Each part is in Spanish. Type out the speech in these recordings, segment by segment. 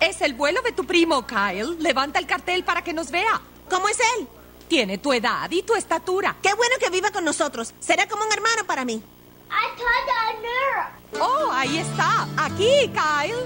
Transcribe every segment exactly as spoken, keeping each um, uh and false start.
Es el vuelo de tu primo, Kyle. Levanta el cartel para que nos vea. ¿Cómo es él? Tiene tu edad y tu estatura. Qué bueno que viva con nosotros. Será como un hermano para mí. Oh, ahí está. Aquí, Kyle.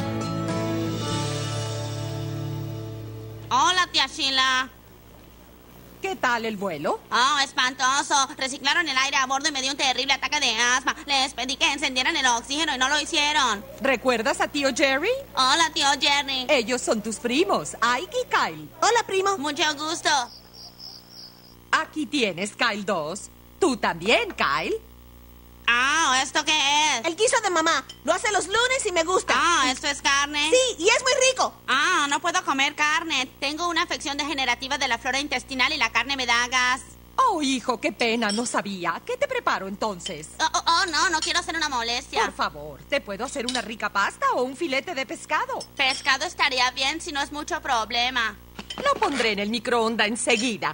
Hola, tía Sheila. ¿Qué tal el vuelo? Oh, espantoso. Reciclaron el aire a bordo y me dio un terrible ataque de asma. Les pedí que encendieran el oxígeno y no lo hicieron. ¿Recuerdas a tío Jerry? Hola, tío Jerry. Ellos son tus primos, Ike y Kyle. Hola, primo. Mucho gusto. Aquí tienes, Kyle dos. Tú también, Kyle. Ah, ¿esto qué es? El guiso de mamá. Lo hace los lunes y me gusta. Ah, ¿esto es carne? Sí, y es muy rico. Ah, no puedo comer carne. Tengo una afección degenerativa de la flora intestinal y la carne me da gas. Oh, hijo, qué pena, no sabía. ¿Qué te preparo entonces? Oh, oh, oh, no, no quiero hacer una molestia. Por favor, ¿te puedo hacer una rica pasta o un filete de pescado? Pescado estaría bien si no es mucho problema. Lo pondré en el microondas enseguida.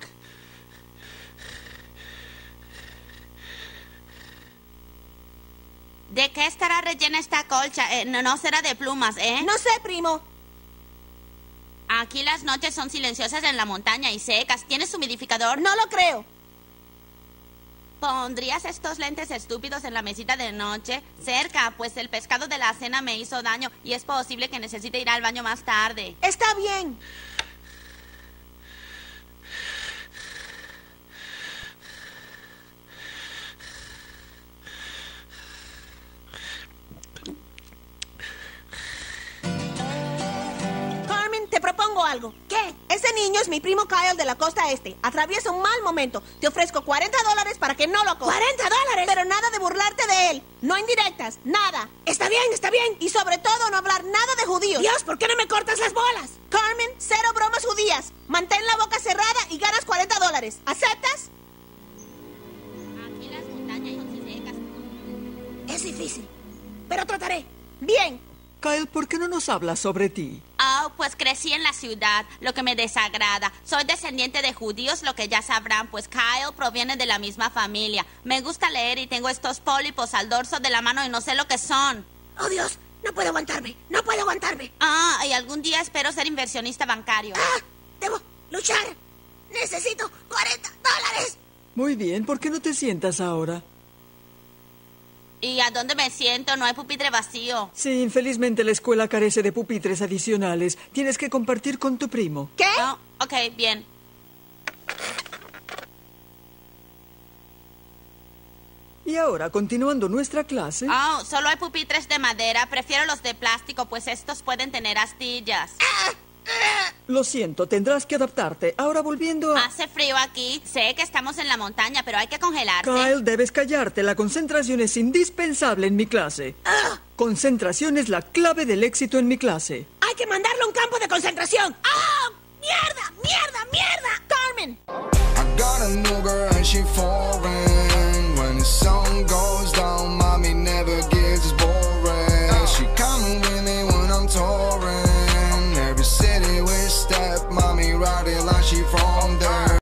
¿De qué estará rellena esta colcha? Eh, no, no será de plumas, ¿eh? No sé, primo. Aquí las noches son silenciosas en la montaña y secas. ¿Tienes humidificador? No lo creo. ¿Pondrías estos lentes estúpidos en la mesita de noche? Cerca, pues el pescado de la cena me hizo daño y es posible que necesite ir al baño más tarde. Está bien. Te propongo algo. ¿Qué? Ese niño es mi primo Kyle de la costa este. Atraviesa un mal momento. Te ofrezco cuarenta dólares para que no lo cojas. ¿cuarenta dólares? Pero nada de burlarte de él. No indirectas. Nada. Está bien, está bien. Y sobre todo no hablar nada de judíos. Dios, ¿por qué no me cortas las bolas? Carmen, cero bromas judías. Mantén la boca cerrada y ganas cuarenta dólares. ¿Aceptas? Aquí las montañas son secas. Es difícil, pero trataré. Bien. Kyle, ¿por qué no nos hablas sobre ti? Oh, pues crecí en la ciudad, lo que me desagrada. Soy descendiente de judíos, lo que ya sabrán, pues Kyle proviene de la misma familia. Me gusta leer y tengo estos pólipos al dorso de la mano y no sé lo que son. Oh, Dios, no puedo aguantarme, no puedo aguantarme. Ah, y algún día espero ser inversionista bancario. Ah, debo luchar. Necesito cuarenta dólares. Muy bien, ¿por qué no te sientas ahora? ¿Y a dónde me siento? No hay pupitre vacío. Sí, infelizmente la escuela carece de pupitres adicionales. Tienes que compartir con tu primo. ¿Qué? Oh, ok, bien. Y ahora, continuando nuestra clase... Oh, solo hay pupitres de madera. Prefiero los de plástico, pues estos pueden tener astillas. Lo siento, tendrás que adaptarte. Ahora volviendo a... Hace frío aquí. Sé que estamos en la montaña, pero hay que congelarse. Kyle, debes callarte. La concentración es indispensable en mi clase. Ah. Concentración es la clave del éxito en mi clase. Hay que mandarlo a un campo de concentración. ¡Ah! ¡Mierda! ¡Mierda! ¡Mierda! ¡Carmen! I got a new girl and she phone